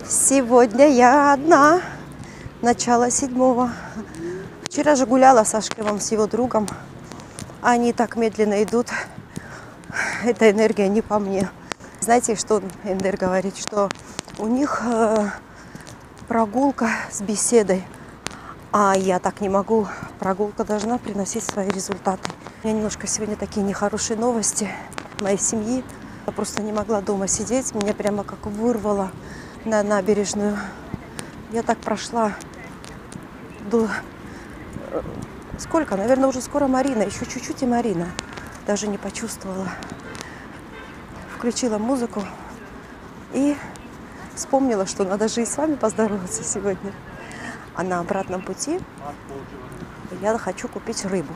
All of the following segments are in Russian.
Сегодня я одна. Начало 7-го. Вчера же гуляла с Ашкевым, с его другом. Они так медленно идут. Эта энергия не по мне. Знаете, что Эндер говорит? Что у них прогулка с беседой. А я так не могу. Прогулка должна приносить свои результаты. У меня немножко сегодня такие нехорошие новости моей семьи. Я просто не могла дома сидеть. Меня прямо как вырвало на набережную. Я так прошла до... Сколько? Наверное, уже скоро Марина. Еще чуть-чуть и Марина. Даже не почувствовала. Включила музыку и вспомнила, что надо же и с вами поздороваться сегодня. А на обратном пути я хочу купить рыбу.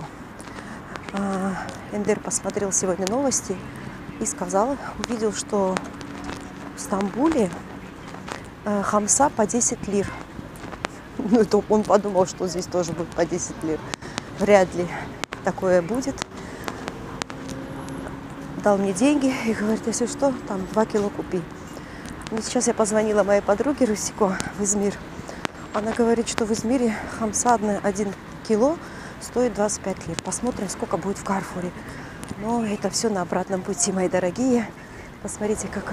Эндер посмотрел сегодня новости и сказал, увидел, что в Стамбуле хамса по 10 лир. Ну, то он подумал, что здесь тоже будет по 10 лир. Вряд ли такое будет. Дал мне деньги и говорит, если что, там 2 кило купи. И сейчас я позвонила моей подруге Русико в Измир. Она говорит, что в Измире хамса 1 кило стоит 25 лир. Посмотрим, сколько будет в Карфуре. Но это все на обратном пути, мои дорогие. Посмотрите, как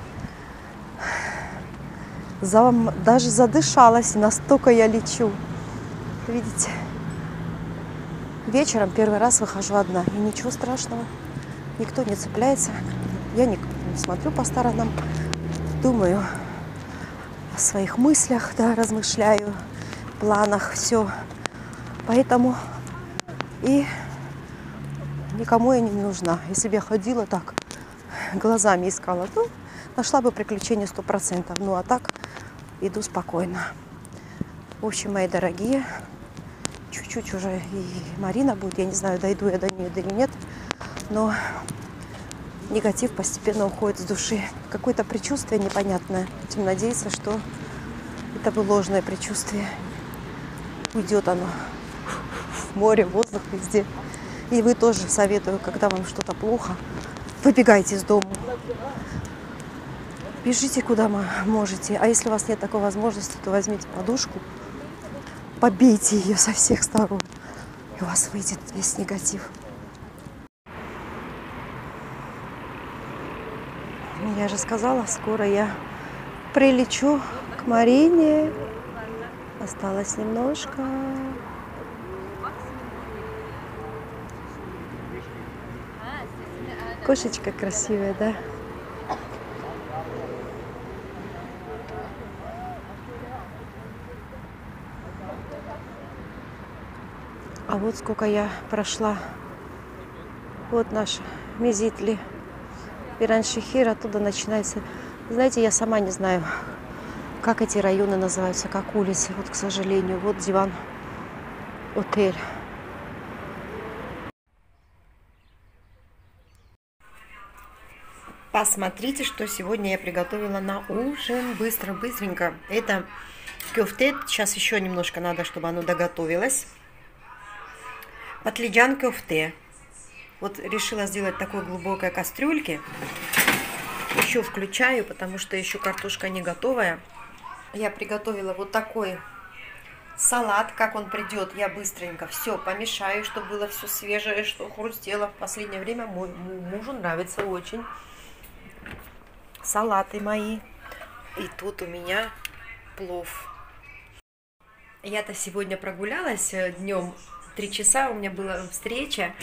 даже задышалась, настолько я лечу. Видите? Вечером первый раз выхожу одна. И ничего страшного. Никто не цепляется. Я не смотрю по сторонам. Думаю о своих мыслях, да, размышляю, планах, все. Поэтому и никому я не нужна. Если бы я ходила так, глазами искала, то нашла бы приключения 100%. Ну а так иду спокойно. В общем, мои дорогие, чуть-чуть уже и Марина будет. Я не знаю, дойду я до нее или нет. Но негатив постепенно уходит с души. Какое-то предчувствие непонятное. Будем надеяться, что это было ложное предчувствие. Уйдет оно в море, в воздух, везде. И вы тоже советую, когда вам что-то плохо, выбегайте из дома. Бежите куда можете. А если у вас нет такой возможности, то возьмите подушку, побейте ее со всех сторон. И у вас выйдет весь негатив. Я же сказала, скоро я прилечу к Марине. Осталось немножко. Кошечка красивая, да? А вот сколько я прошла. Вот наш Мезитли. Пираншихир, оттуда начинается. Знаете, я сама не знаю, как эти районы называются, как улицы. Вот, к сожалению, вот диван, отель. Посмотрите, что сегодня я приготовила на ужин. Быстренько. Это кёфте. Сейчас еще немножко надо, чтобы оно доготовилось. Патлиджан кёфте. Вот решила сделать такой глубокой кастрюльки. Еще включаю, потому что еще картошка не готовая. Я приготовила вот такой салат. Как он придет, я быстренько все помешаю, чтобы было все свежее, что хрустело. В последнее время мужу нравится очень салаты мои. И тут у меня плов. Я-то сегодня прогулялась днем 3 часа. У меня была встреча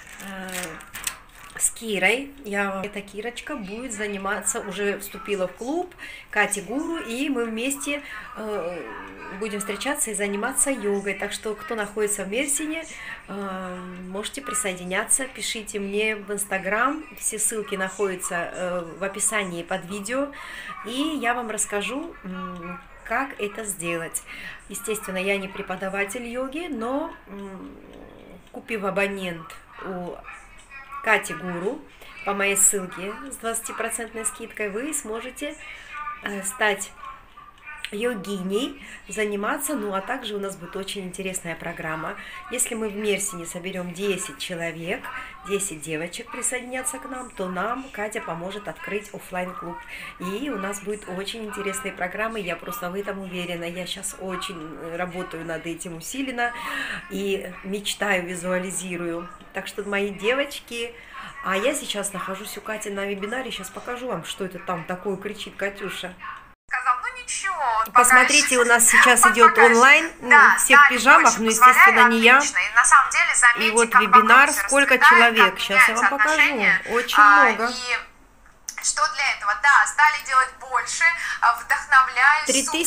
с Кирой. Эта Кирочка будет заниматься, уже вступила в клуб Кати Гуру, и мы вместе будем встречаться и заниматься йогой. Так что, кто находится в Мерсине, можете присоединяться, пишите мне в Инстаграм, все ссылки находятся в описании под видео, и я вам расскажу, как это сделать. Естественно, я не преподаватель йоги, но купив абонент у Кати Гуру по моей ссылке с 20% скидкой, вы сможете стать йогиней заниматься, ну а также у нас будет очень интересная программа. Если мы в Мерсине соберем 10 человек, 10 девочек присоединятся к нам, то нам Катя поможет открыть офлайн-клуб. И у нас будет очень интересные программы, я просто в этом уверена. Я сейчас очень работаю над этим усиленно и мечтаю, визуализирую. Так что, мои девочки, а я сейчас нахожусь у Кати на вебинаре, сейчас покажу вам, что это там такое кричит Катюша. Посмотрите, у нас сейчас идет онлайн, все в пижамах, но, естественно, не я. И вот вебинар, сколько человек, сейчас я вам покажу, очень много. Что для этого? Да, стали делать больше, вдохновляясь.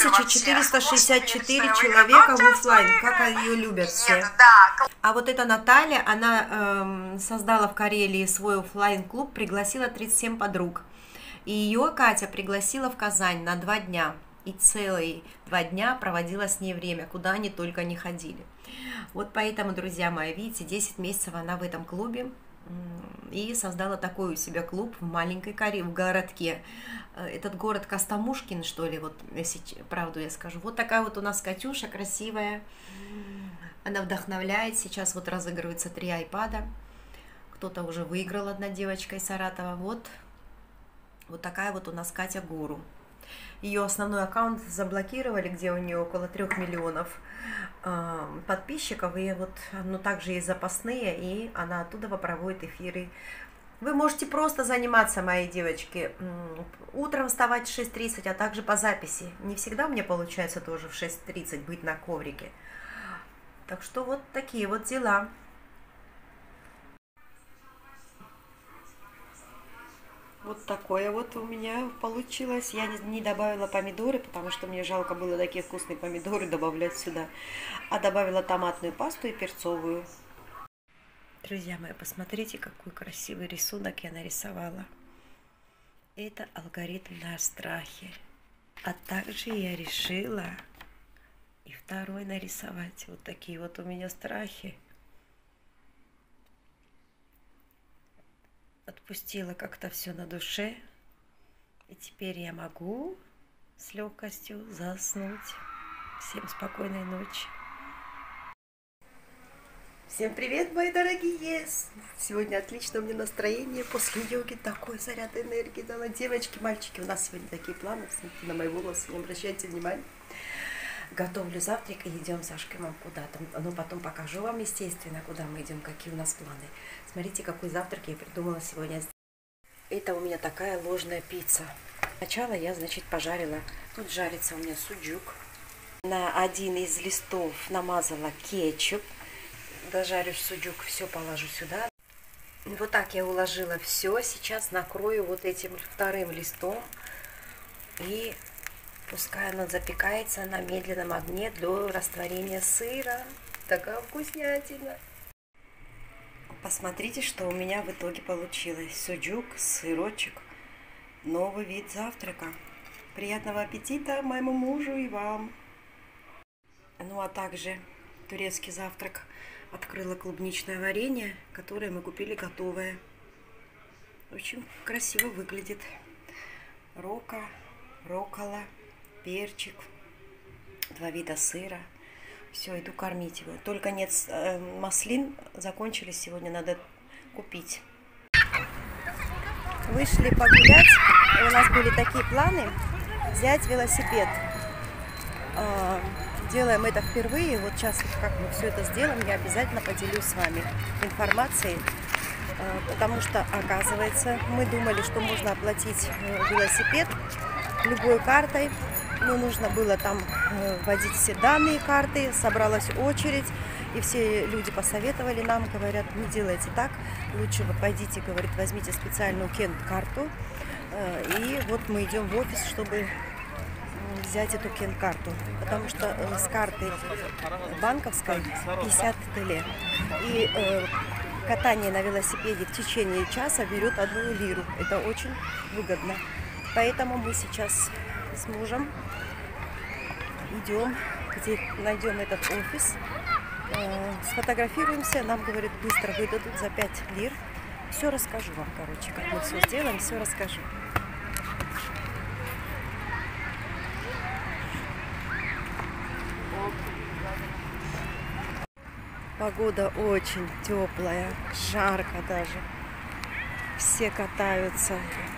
3464 человека в офлайн, как ее любят все. А вот эта Наталья, она создала в Карелии свой офлайн-клуб, пригласила 37 подруг. И ее Катя пригласила в Казань на 2 дня. И целые 2 дня проводила с ней время, куда они только не ходили. Вот поэтому, друзья мои, видите, 10 месяцев она в этом клубе и создала такой у себя клуб в маленькой в городке. Этот город Костомушкин, что ли, вот если правду я скажу. Вот такая вот у нас Катюша красивая, она вдохновляет. Сейчас вот разыгрывается 3 айпада. Кто-то уже выиграл, одна девочка из Саратова. Вот такая вот у нас Катя Гуру. Ее основной аккаунт заблокировали, где у нее около 3 миллионов подписчиков, и вот, ну, также есть запасные, и она оттуда проводит эфиры. Вы можете просто заниматься, мои девочки, утром вставать в 6:30, а также по записи. Не всегда мне получается тоже в 6:30 быть на коврике. Так что вот такие вот дела. Вот такое вот у меня получилось. Я не добавила помидоры, потому что мне жалко было такие вкусные помидоры добавлять сюда. А добавила томатную пасту и перцовую. Друзья мои, посмотрите, какой красивый рисунок я нарисовала. Это алгоритм на страхе. А также я решила и второй нарисовать. Вот такие вот у меня страхи. Отпустила как-то все на душе, и теперь я могу с легкостью заснуть. Всем спокойной ночи. Всем привет, мои дорогие! Сегодня отлично у меня настроение после йоги, такой заряд энергии дала. Девочки, мальчики, у нас сегодня такие планы, смотрите на мои волосы, не обращайте внимания. Готовлю завтрак и идем с Сашкой куда-то. Но потом покажу вам, естественно, куда мы идем, какие у нас планы. Смотрите, какой завтрак я придумала сегодня. Это у меня такая ложная пицца. Сначала я, значит, пожарила. Тут жарится у меня суджук. На один из листов намазала кетчуп. Дожарю суджук, все положу сюда. Вот так я уложила все. Сейчас накрою вот этим вторым листом. И пускай оно запекается на медленном огне до растворения сыра. Такая вкуснятина. Посмотрите, что у меня в итоге получилось. Суджук, сырочек. Новый вид завтрака. Приятного аппетита моему мужу и вам. Ну а также турецкий завтрак. Открыла клубничное варенье, которое мы купили готовое. Очень красиво выглядит. Роккола, перчик, 2 вида сыра. Все, иду кормить его. Только нет маслин, закончились сегодня, надо купить. Вышли погулять, и у нас были такие планы взять велосипед. Делаем это впервые, вот сейчас, как мы все это сделаем, я обязательно поделюсь с вами информацией, потому что, оказывается, мы думали, что можно оплатить велосипед любой картой, но нужно было там вводить все данные карты, собралась очередь, и все люди посоветовали нам, говорят, не делайте так, лучше вы пойдите, говорит, возьмите специальную кент-карту, и вот мы идем в офис, чтобы взять эту кент-карту, потому что с карты банковской 50 ТЛ, и катание на велосипеде в течение часа берет 1 лиру, это очень выгодно, поэтому мы сейчас с мужем идем, где найдем этот офис, сфотографируемся, нам, говорит, быстро выдадут за 5 лир. Все расскажу вам, короче, как мы все сделаем, все расскажу. Погода очень теплая, жарко даже. Все катаются.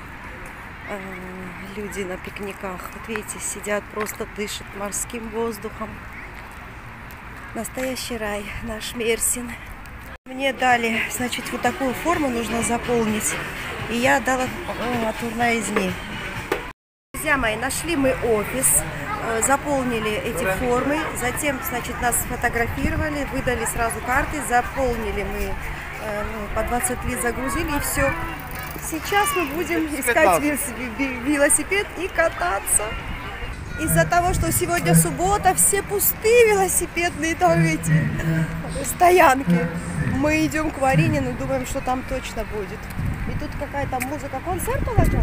Люди на пикниках. Вот видите, сидят, просто дышат морским воздухом. Настоящий рай, наш Мерсин. Мне дали, значит, вот такую форму нужно заполнить. И я дала турнаизни. Друзья мои, нашли мы офис, заполнили эти формы. Затем, значит, нас сфотографировали, выдали сразу карты, заполнили мы, по 20 лит загрузили и все. Сейчас мы будем искать велосипед и кататься. Из-за того, что сегодня суббота, все пустые велосипедные там эти стоянки. Мы идем к Варинину, думаем, что там точно будет. И тут какая-то музыка. Концерт положил,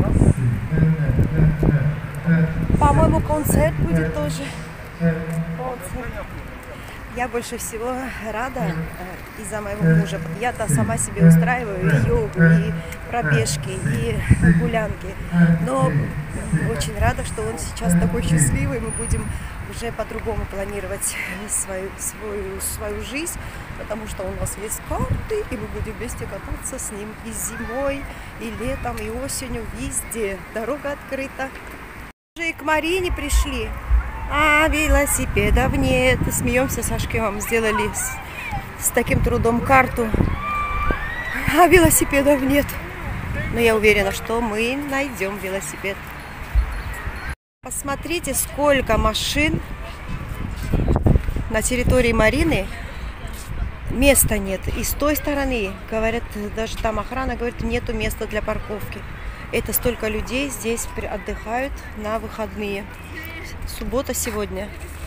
по-моему, концерт будет тоже. Концерт. Я больше всего рада из-за моего мужа. Я-то сама себе устраиваю и йогу, и пробежки, и гулянки. Но очень рада, что он сейчас такой счастливый. Мы будем уже по-другому планировать свою жизнь, потому что у нас есть карты, и мы будем вместе кататься с ним и зимой, и летом, и осенью, везде. Дорога открыта. Уже и к Марине пришли. А велосипедов нет. Смеемся с Ашкемом. Сделали с таким трудом карту. А велосипедов нет. Но я уверена, что мы найдем велосипед. Посмотрите, сколько машин на территории Марины. Места нет. И с той стороны, говорят, даже там охрана говорит, нету места для парковки. Это столько людей здесь отдыхают на выходные. Суббота сегодня.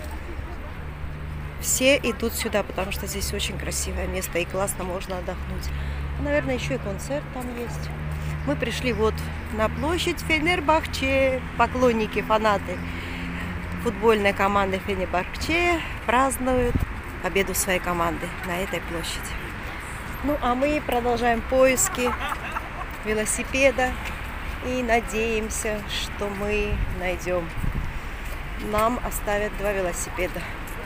Все идут сюда, потому что здесь очень красивое место и классно можно отдохнуть. Наверное, еще и концерт там есть. Мы пришли вот на площадь Фенербахче. Поклонники, фанаты футбольной команды Фенербахче празднуют победу своей команды на этой площади. Ну, а мы продолжаем поиски велосипеда и надеемся, что мы найдем. Нам оставят 2 велосипеда.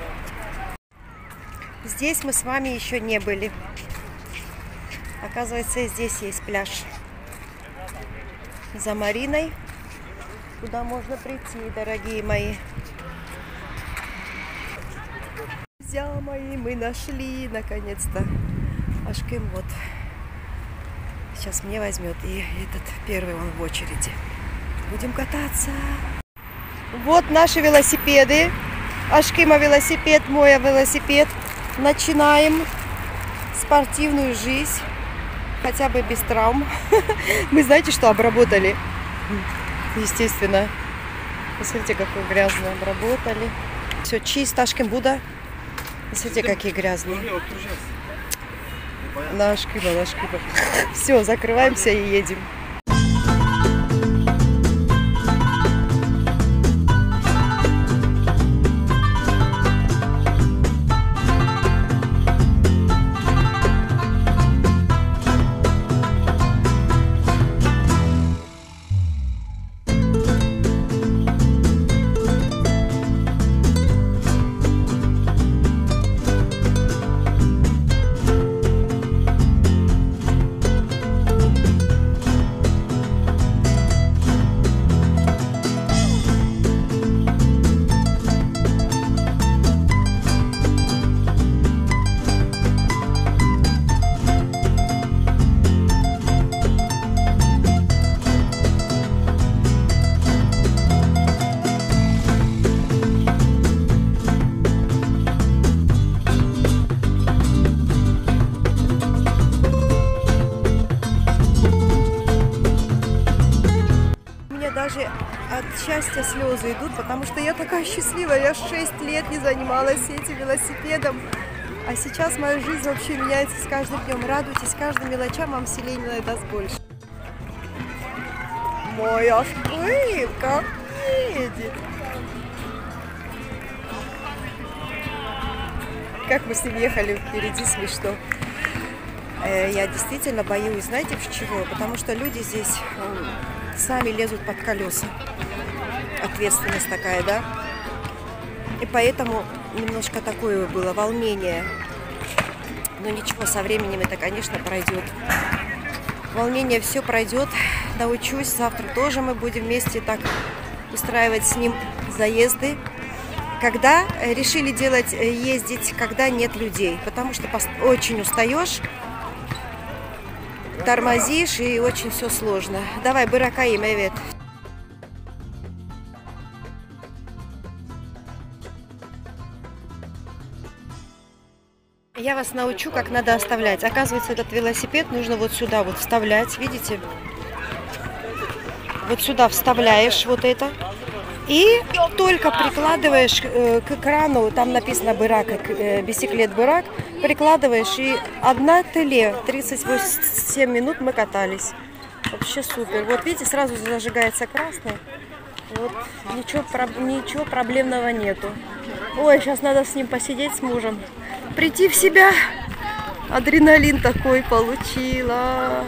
Здесь мы с вами еще не были. Оказывается, здесь есть пляж. За Мариной, куда можно прийти, дорогие мои. Друзья мои, мы нашли наконец-то. Ашкем вот сейчас мне возьмет, и этот первый он в очереди. Будем кататься. Вот наши велосипеды. Ашкема велосипед, мой велосипед. Начинаем спортивную жизнь. Хотя бы без травм. Мы знаете, что обработали? Естественно. Посмотрите, какую грязную обработали. Все чисто. Ашкем Буда. Посмотрите, какие грязные. На Ашкема, на Ашкема. Все, закрываемся и едем. Даже от счастья слезы идут, потому что я такая счастливая. Я 6 лет не занималась этим велосипедом. А сейчас моя жизнь вообще меняется с каждым днем. Радуйтесь каждым мелочам, вам вселенная даст больше. Моя шпылька едет. Как мы с ним ехали впереди, смешно. Я действительно боюсь, знаете, чего? Потому что люди здесь сами лезут под колеса. Ответственность такая, да? И поэтому немножко такое было волнение. Но ничего, со временем это, конечно, пройдет. Волнение все пройдет. Научусь. Завтра тоже мы будем вместе так устраивать с ним заезды. Когда решили делать, ездить, когда нет людей. Потому что очень устаешь, тормозишь и очень все сложно. Давай, быракаим, evet. Я вас научу, как надо оставлять. Оказывается, этот велосипед нужно вот сюда вот вставлять. Видите? Вот сюда вставляешь вот это. И только прикладываешь к экрану, там написано «Бырак», бисиклет «Бырак», прикладываешь, и одна теле, 38 минут мы катались. Вообще супер. Вот видите, сразу зажигается красный. Вот, ничего проблемного нету. Ой, сейчас надо с ним посидеть, с мужем. Прийти в себя. Адреналин такой получила.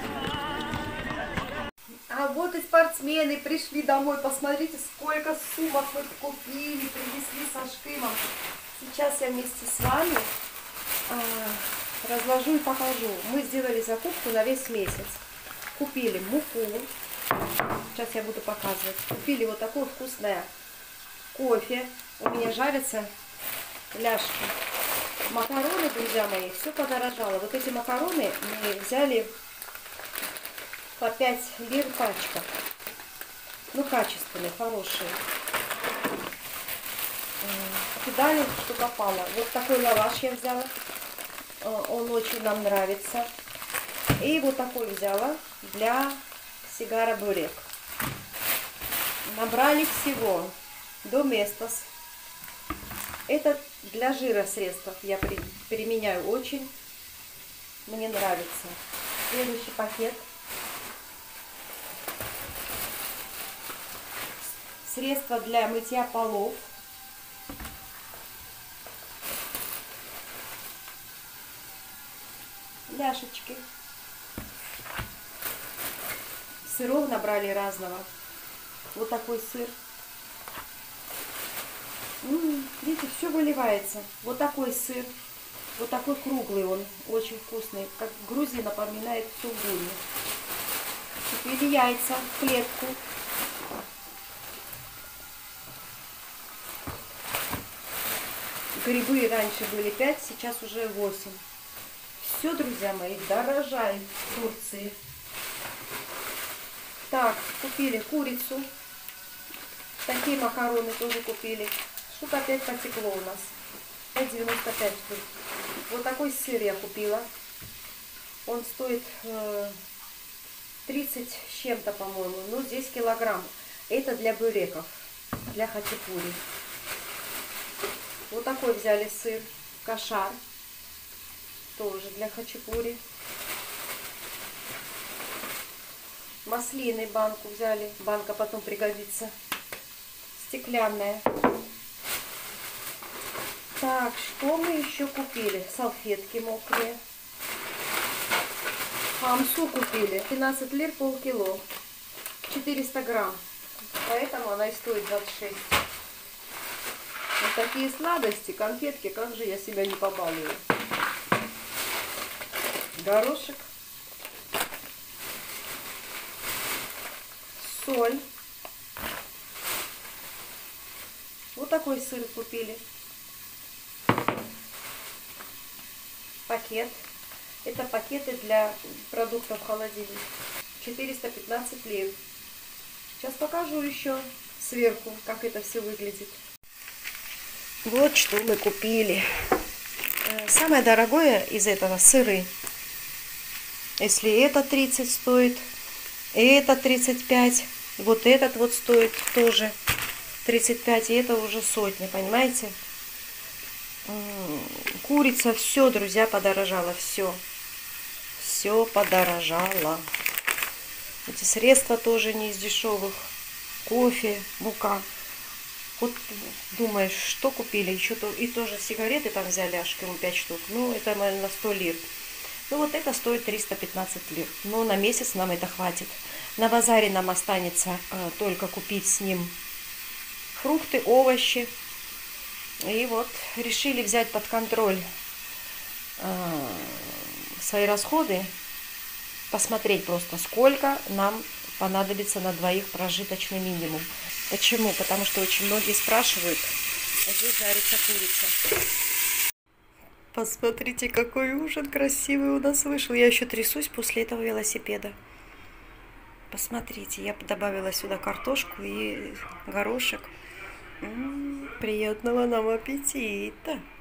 А вот и спортсмены пришли домой. Посмотрите, сколько сумок мы купили, принесли со Шкимом. Сейчас я вместе с вами разложу и покажу. Мы сделали закупку на весь месяц. Купили муку. Сейчас я буду показывать. Купили вот такое вкусное кофе. У меня жарятся ляшки. Макароны, друзья мои, все подорожало. Вот эти макароны мы взяли по 5 лир пачка. Ну, качественные, хорошие. Кидали, что попало. Вот такой лаваш я взяла. Он очень нам нравится. И вот такой взяла для сигара бурек. Набрали всего Доместос. Это для жира средств я применяю очень. Мне нравится. Следующий пакет. Средства для мытья полов. Ляшечки. Сыров набрали разного. Вот такой сыр. Видите, все выливается. Вот такой сыр. Вот такой круглый он. Очень вкусный. Как в Грузии напоминает сулугуни. Купили яйца в клетку. Грибы раньше были 5, сейчас уже 8. Все, друзья мои, дорожает в Турции. Так, купили курицу. Такие макароны тоже купили. Штук опять потекло у нас. 5,95 штук. Вот такой сыр я купила. Он стоит 30 с чем-то, по-моему. Ну, здесь килограмм. Это для буреков, для хачапури. Вот такой взяли сыр. Кошар. Тоже для хачапури. Маслины банку взяли. Банка потом пригодится. Стеклянная. Так, что мы еще купили? Салфетки мокрые. Хамсу купили. 15 лир, полкило. 400 грамм. Поэтому она и стоит 26. Вот такие сладости, конфетки, как же я себя не побалую. Горошек. Соль. Вот такой сыр купили. Пакет. Это пакеты для продуктов в холодильник. 415 лир. Сейчас покажу еще сверху, как это все выглядит. Вот что мы купили. Самое дорогое из этого сыры. Если это 30 стоит, это 35, вот этот вот стоит тоже 35, и это уже сотня, понимаете? Курица, все, друзья, подорожало, все. Все подорожало. Эти средства тоже не из дешевых. Кофе, мука. Вот думаешь, что купили? Еще и тоже сигареты там взяли, аж 5 штук. Ну, это, наверное, 100 лир. Ну, вот это стоит 315 лир. Но на месяц нам это хватит. На базаре нам останется только купить с ним фрукты, овощи. И вот решили взять под контроль свои расходы, посмотреть просто, сколько нам понадобится на двоих прожиточный минимум. Почему? Потому что очень многие спрашивают, где жарится курица. Посмотрите, какой ужин красивый у нас вышел. Я еще трясусь после этого велосипеда. Посмотрите, я добавила сюда картошку и горошек. Приятного нам аппетита!